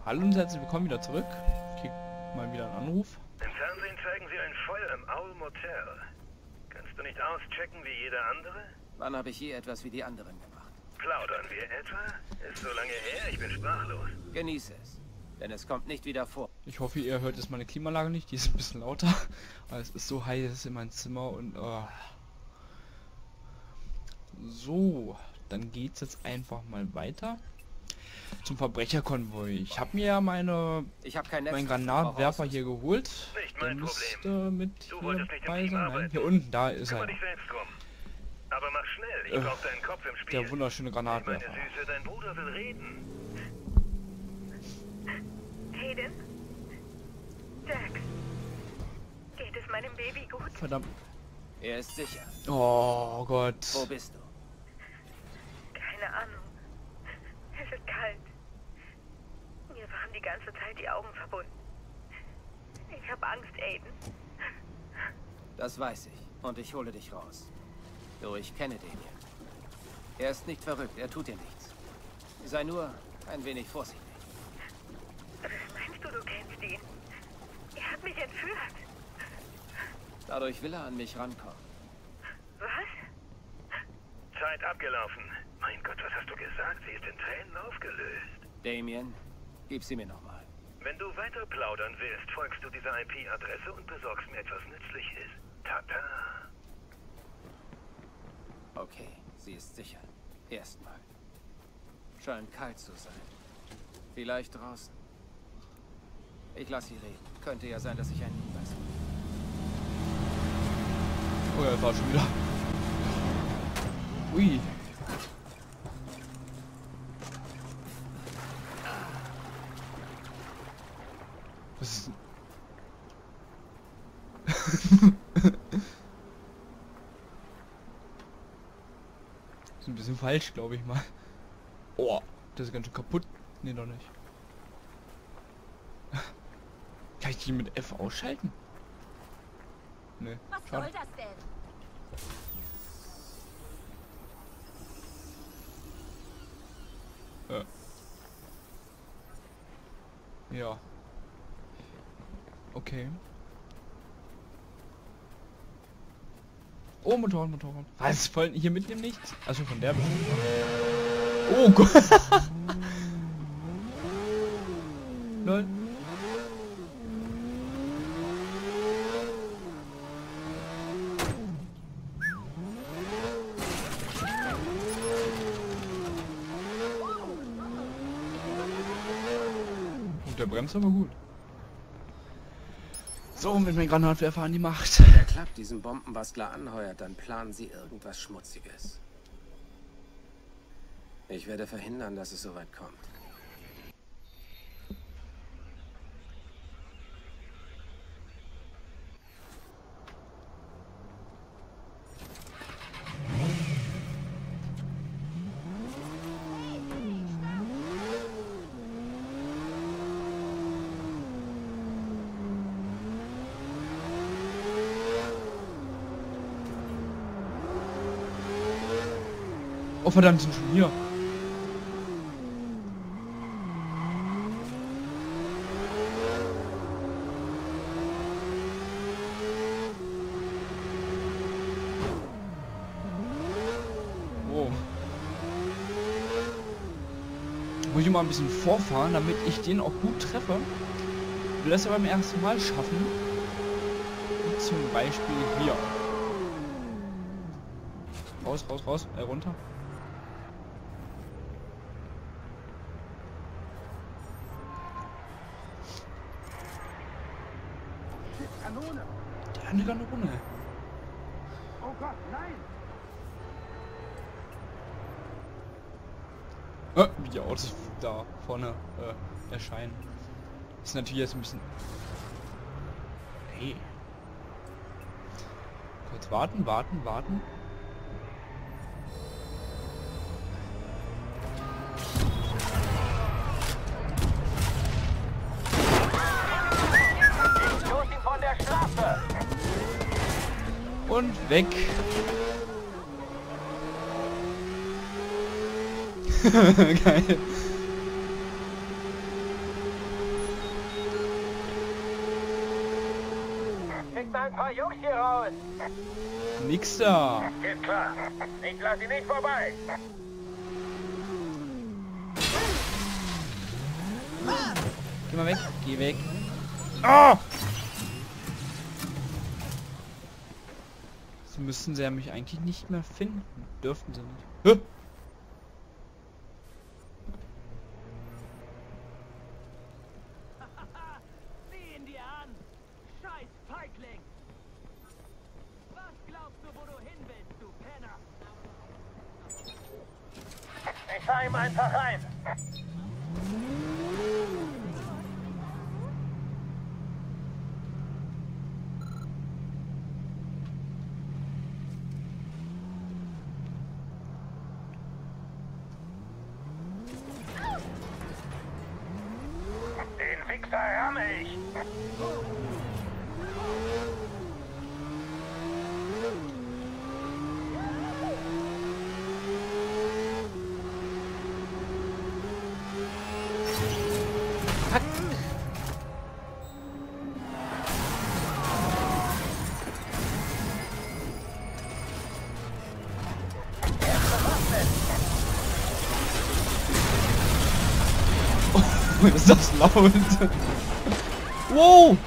Hallo und herzlich willkommen wieder zurück. Ich krieg mal wieder einen Anruf. Im Fernsehen zeigen sie ein Feuer im Owl Motel. Kannst du nicht auschecken wie jeder andere? Wann habe ich je etwas wie die anderen gemacht? Plaudern wir etwa? Ist so lange her, ich bin sprachlos. Genieße es, denn es kommt nicht wieder vor. Ich hoffe, ihr hört jetzt meine Klimaanlage nicht. Die ist ein bisschen lauter. Aber es ist so heiß in meinem Zimmer und... So, dann geht's jetzt einfach mal weiter. Zum Verbrecherkonvoi. Ich habe mir ja meinen Granatwerfer hier geholt. Nicht Der mein müsste Problem. mit Du hier wolltest nicht im bei Team sein. Nein, arbeiten. hier unten, da ist Kümmer er. dich selbst drum. Aber mach schnell, ich brauch deinen Kopf im Spiel. Der wunderschöne Meine Granatwerfer. Süße, dein Bruder will reden. Hayden? Jax? Geht es meinem Baby gut? Verdammt. Er ist sicher. Oh Gott. Wo bist du? Keine Ahnung. Es ist kalt. Mir waren die ganze Zeit die Augen verbunden. Ich habe Angst, Aiden. Das weiß ich. Und ich hole dich raus. Du, ich kenne den hier. Er ist nicht verrückt, er tut dir nichts. Sei nur ein wenig vorsichtig. Was meinst du, du kennst ihn? Er hat mich entführt. Dadurch will er an mich rankommen. Was? Zeit abgelaufen. Mein Gott, was hast du gesagt? Sie ist in Tränen aufgelöst. Damien, gib sie mir nochmal. Wenn du weiter plaudern willst, folgst du dieser IP-Adresse und besorgst mir etwas Nützliches. Tata. Okay, sie ist sicher. Erstmal. Scheint kalt zu sein. Vielleicht draußen. Ich lasse sie reden. Könnte ja sein, dass ich einen Hinweis habe. Oh ja, das war schon wieder. Ui. Was ist... ist ein bisschen falsch, glaube ich mal. Oh, das ist ganz schön kaputt. Nee, doch nicht. Kann ich die mit F ausschalten? Nee. Was schade. soll das denn? Ja. Okay. Oh, Motorrad. Was? Wollen hier mitnehmen nichts? Also von der bestimmt. Oh Gott. Lol. Der bremst aber gut. So, mit meinem Granatwerfer an die Macht. Wenn der Club diesen Bombenbastler anheuert, dann planen sie irgendwas Schmutziges. Ich werde verhindern, dass es soweit kommt. Oh verdammt, die sind schon hier. Oh. Muss ich mal ein bisschen vorfahren, damit ich den auch gut treffe. Ich will das ja beim ersten Mal schaffen. Wie zum Beispiel hier. Raus, runter. Kanone! Der hat eine Kanone. Oh Gott, nein! Wie die Autos da vorne erscheinen. Ist natürlich jetzt ein bisschen... Hey. Kurz warten. Und weg. Schießt mal ein paar Jungs hier raus. Nix da. Geht klar. Ich lass ihn nicht vorbei. Geh mal weg. Geh weg. Ah! So müssten sie ja mich eigentlich nicht mehr finden. Dürften sie nicht. Hä? Sieh ihn dir an. Scheiß Feigling. Was glaubst du, wo du hin willst, du Penner? Ich fahr ihm einfach rein. Den Wichser ramme ich. Ist das laut? Wow!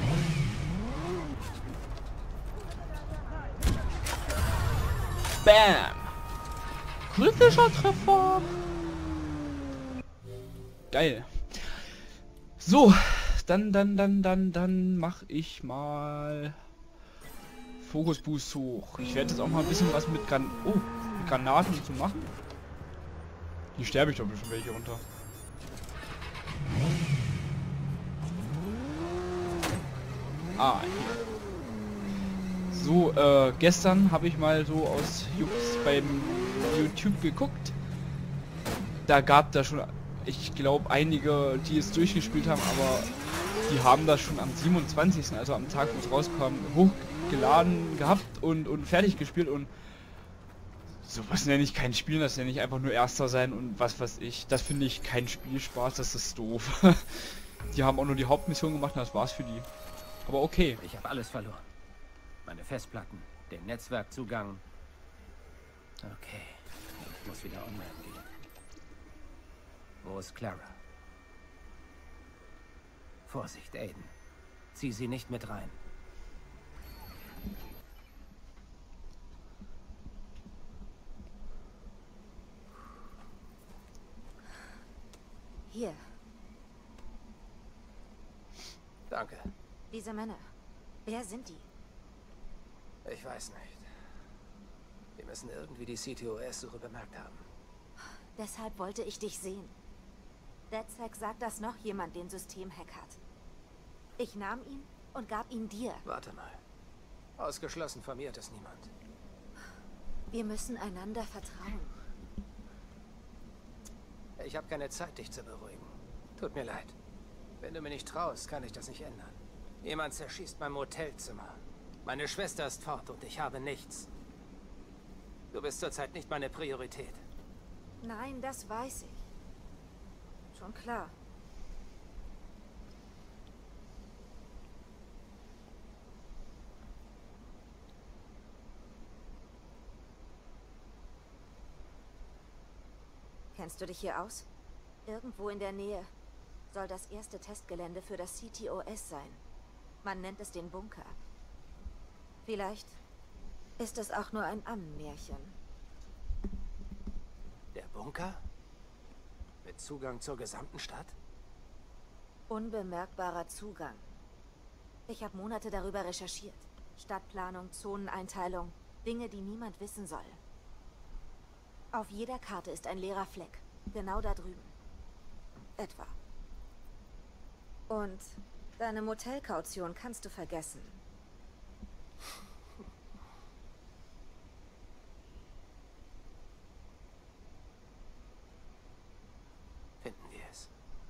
Bam! Kritischer Treffer! Geil. So, dann mach ich mal Fokus Boost hoch. Ich werde jetzt auch mal ein bisschen was mit mit Granaten zu machen. Hier sterbe ich doch schon welche runter. Ah, hier. So, gestern habe ich mal so aus Jux beim YouTube geguckt. Da gab da schon, ich glaube, einige, die es durchgespielt haben, aber die haben das schon am 27., also am Tag, wo es rauskam, hochgeladen gehabt und fertig gespielt. Und sowas nenne ich kein Spiel, das nenne ich einfach nur Erster sein und was weiß ich. Das finde ich kein Spielspaß, das ist doof. Die haben auch nur die Hauptmission gemacht und das war's für die. Aber okay. Ich habe alles verloren. Meine Festplatten, den Netzwerkzugang. Okay, ich muss wieder online gehen. Wo ist Clara? Vorsicht, Aiden. Zieh sie nicht mit rein. Hier, Danke. diese Männer. Wer sind die? Ich weiß nicht. Wir müssen irgendwie die CTOS-Suche bemerkt haben. Deshalb wollte ich dich sehen. DedSec sagt, dass noch jemand den Systemhack hat. Ich nahm ihn und gab ihn dir. Warte mal. Ausgeschlossen von mir hat es niemand. Wir müssen einander vertrauen. Ich habe keine Zeit, dich zu beruhigen. Tut mir leid. Wenn du mir nicht traust, kann ich das nicht ändern. Jemand zerschießt mein Motelzimmer. Meine Schwester ist fort und ich habe nichts. Du bist zurzeit nicht meine Priorität. Nein, das weiß ich. Schon klar. Kennst du dich hier aus? Irgendwo in der Nähe soll das erste Testgelände für das CTOS sein. Man nennt es den Bunker. Vielleicht ist es auch nur ein Ammenmärchen. Der Bunker? Mit Zugang zur gesamten Stadt? Unbemerkbarer Zugang. Ich habe Monate darüber recherchiert. Stadtplanung, Zoneneinteilung, Dinge, die niemand wissen soll. Auf jeder Karte ist ein leerer Fleck. Genau da drüben. Etwa. Und deine Motelkaution kannst du vergessen. Finden wir es.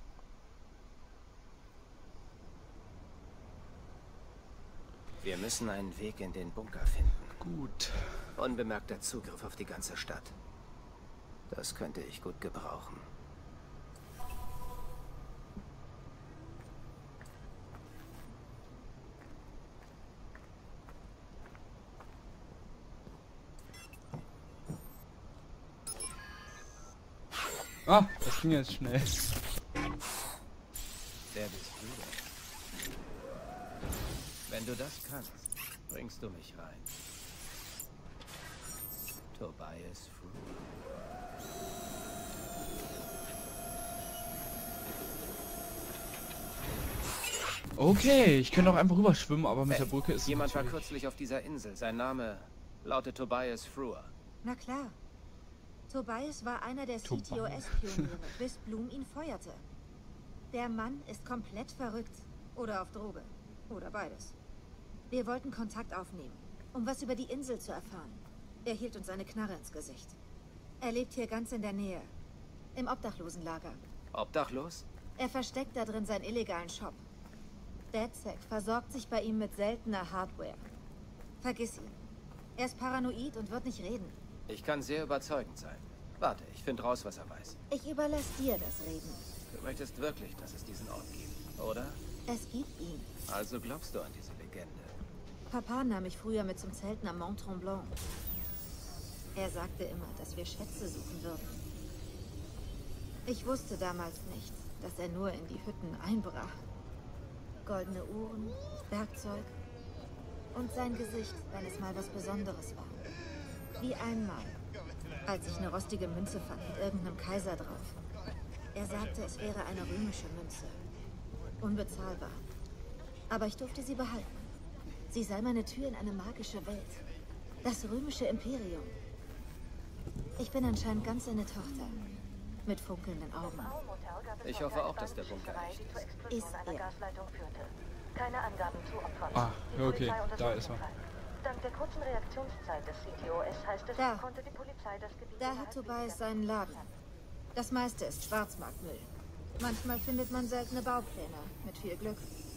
Wir müssen einen Weg in den Bunker finden. Gut. Unbemerkter Zugriff auf die ganze Stadt. Das könnte ich gut gebrauchen. Ah, das ging jetzt schnell. Wer bist du denn? Wenn du das kannst, bringst du mich rein. Tobias Fruer. Okay, ich könnte auch einfach rüberschwimmen, aber mit der Brücke ist es Jemand war natürlich- kürzlich auf dieser Insel. Sein Name lautet Tobias Fruer. Na klar. Tobias war einer der Tobias. CTOS-Pioniere, bis Bloom ihn feuerte. Der Mann ist komplett verrückt. Oder auf Droge. Oder beides. Wir wollten Kontakt aufnehmen, um was über die Insel zu erfahren. Er hielt uns eine Knarre ins Gesicht. Er lebt hier ganz in der Nähe. Im Obdachlosenlager. Obdachlos? Er versteckt da drin seinen illegalen Shop. DedSec versorgt sich bei ihm mit seltener Hardware. Vergiss ihn. Er ist paranoid und wird nicht reden. Ich kann sehr überzeugend sein. Warte, ich finde raus, was er weiß. Ich überlasse dir das Reden. Du möchtest wirklich, dass es diesen Ort gibt, oder? Es gibt ihn. Also glaubst du an diese Legende? Papa nahm mich früher mit zum Zelten am Mont Tremblant. Er sagte immer, dass wir Schätze suchen würden. Ich wusste damals nicht, dass er nur in die Hütten einbrach. Goldene Uhren, Werkzeug und sein Gesicht, wenn es mal was Besonderes war. Wie einmal, als ich eine rostige Münze fand mit irgendeinem Kaiser drauf. Er sagte, es wäre eine römische Münze. Unbezahlbar. Aber ich durfte sie behalten. Sie sei meine Tür in eine magische Welt. Das römische Imperium. Ich bin anscheinend ganz seine Tochter. Mit funkelnden Augen. Ich hoffe auch, dass der Bunker echt ist. Ist er. Keine Angaben zu Opfern. Ah, Die okay, Polizei untersucht da ist den er. Fall. Dank der kurzen Reaktionszeit des CTOS heißt es, Da. konnte die Polizei das Gebiet... Da hat innerhalb Tobias weniger seinen Laden. Das meiste ist Schwarzmarktmüll. Manchmal findet man seltene Baupläne, mit viel Glück.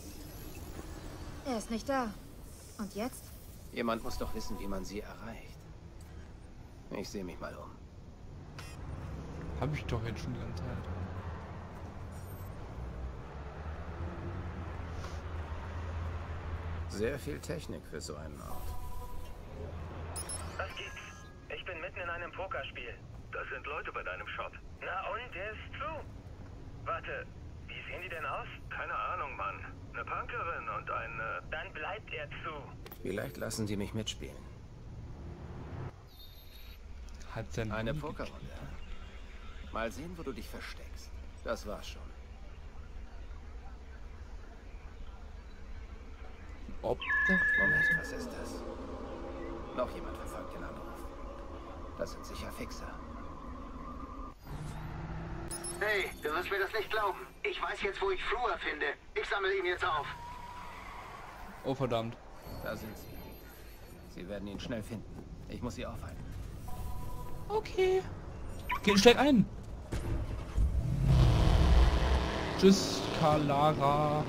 Er ist nicht da. Und jetzt? Jemand muss doch wissen, wie man sie erreicht. Ich sehe mich mal um. Hab ich doch jetzt schon die ganze Zeit. Sehr viel Technik für so einen Ort. Was gibt's? Ich bin mitten in einem Pokerspiel. Da sind Leute bei deinem Shop. Na und, der ist zu. Warte, wie sehen die denn aus? Keine Ahnung, Mann. Eine Punkerin und ein... Dann bleibt er zu. Vielleicht lassen die mich mitspielen. Hat sein Eine Handy Pokerrunde. Mal sehen, wo du dich versteckst. Das war's schon. Moment, was ist das? Noch jemand verfolgt den Anruf. Das sind sicher Fixer. Hey, du wirst mir das nicht glauben. Ich weiß jetzt, wo ich Fruer finde. Ich sammle ihn jetzt auf. Oh verdammt. Da sind sie. Sie werden ihn schnell finden. Ich muss sie aufhalten. Okay. Steig ein. Tschüss, Kalara.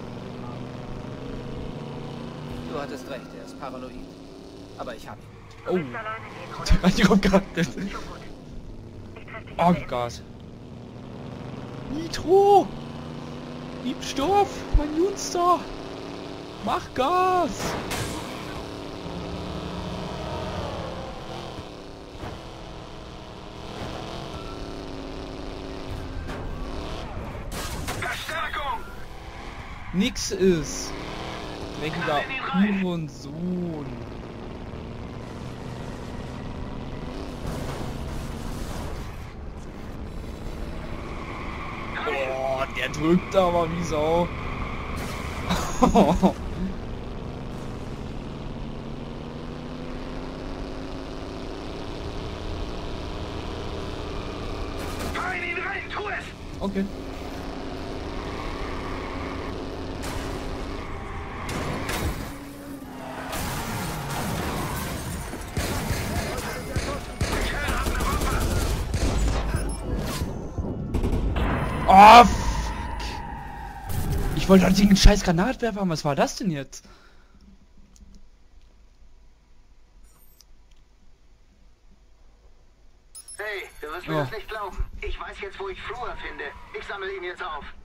Du hattest recht, er ist paranoid. Aber ich hab ihn. Oh, Willst du alleine gehen, oder? der Radio kommt gerade. Schon gut. Ich treffe dich Oh in der Gott. Nitro! Gib Stoff, mein Junster! Mach Gas! Verstärkung! Nix ist! Dreckiger Hurensohn! Oh, der drückt aber wie Sau. Fahr in ihn rein, tu es! Okay. Oh, fuck. Ich wollte doch den scheiß Granatwerfer haben. Was war das denn jetzt? Hey, du wirst mir das nicht glauben. Ich weiß jetzt, wo ich Fruer finde. Ich sammle ihn jetzt auf.